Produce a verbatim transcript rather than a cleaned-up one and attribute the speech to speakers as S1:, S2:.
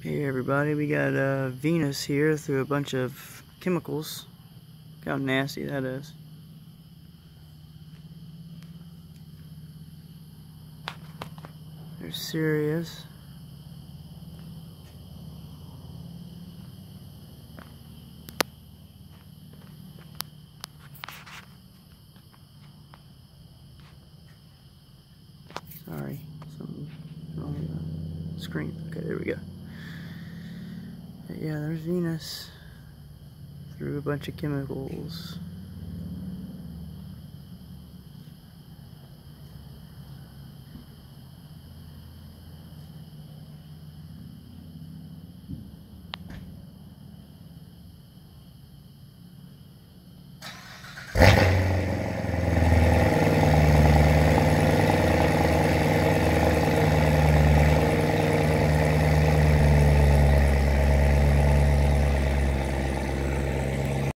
S1: Hey everybody, we got uh, Venus here through a bunch of chemicals. Look how nasty that is. There's Sirius. Sorry, something wrong with the screen. Okay, there we go. But yeah, there's Venus through a bunch of chemicals.